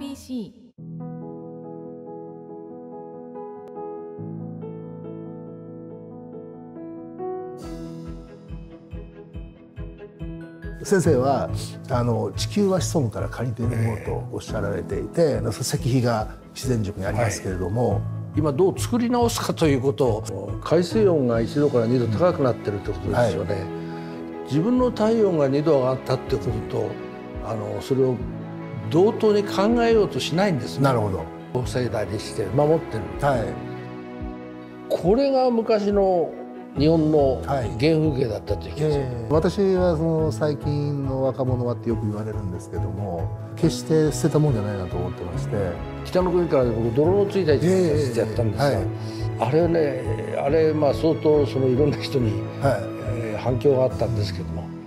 RBC。 先生は地球は子孫から借りているものとおっしゃられていて、石碑が自然塾にありますけれども、 今どう作り直すかということを、海水温が1度から2度高くなってるってことですよね。自分の体温が2度上がったってこととそれを同等に考えようとしないんですね。 なるほど。 防いだりして守ってる、これが昔の日本の原風景だったという気がする。 私は最近の若者はってよく言われるんですけども、決して捨てたもんじゃないなと思ってまして、 北の国から僕泥のついたやつやったんですが、あれね、相当いろんな人に、反響があったんですけども、